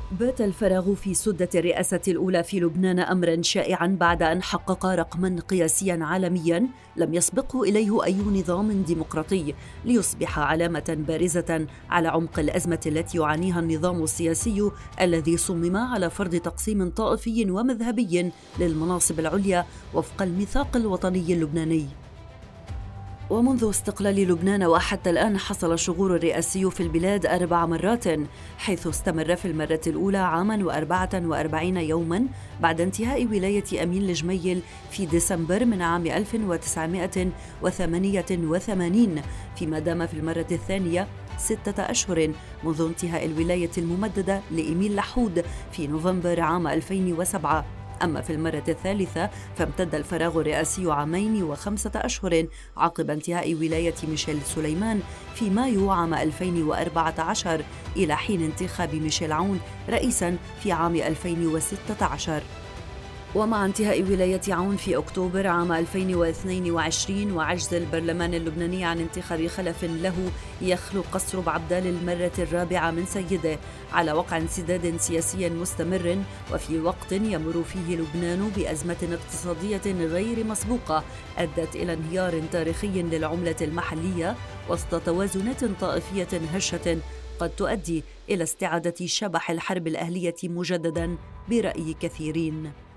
بات الفراغ في سدة الرئاسة الأولى في لبنان أمراً شائعاً بعد أن حقق رقماً قياسياً عالمياً لم يسبقه إليه أي نظام ديمقراطي، ليصبح علامة بارزة على عمق الأزمة التي يعانيها النظام السياسي الذي صمم على فرض تقسيم طائفي ومذهبي للمناصب العليا وفق الميثاق الوطني اللبناني. ومنذ استقلال لبنان وحتى الآن حصل الشغور الرئاسي في البلاد 4 مرات، حيث استمر في المرة الأولى عاماً و44 يوماً بعد انتهاء ولاية أمين الجميل في ديسمبر من عام 1988، فيما دام في المرة الثانية 6 أشهر منذ انتهاء الولاية الممددة لإميل لحود في نوفمبر عام 2007. أما في المرة الثالثة فامتد الفراغ الرئاسي عامين و5 أشهر عقب انتهاء ولاية ميشيل سليمان في مايو عام 2014 إلى حين انتخاب ميشيل عون رئيساً في عام 2016. ومع انتهاء ولاية عون في أكتوبر عام 2022 وعجز البرلمان اللبناني عن انتخاب خلف له يخلو قصر عبدال للمرة الرابعة من سيده على وقع انسداد سياسي مستمر، وفي وقت يمر فيه لبنان بأزمة اقتصادية غير مسبوقة أدت إلى انهيار تاريخي للعملة المحلية وسط توازنات طائفية هشة قد تؤدي إلى استعادة شبح الحرب الأهلية مجدداً برأي كثيرين.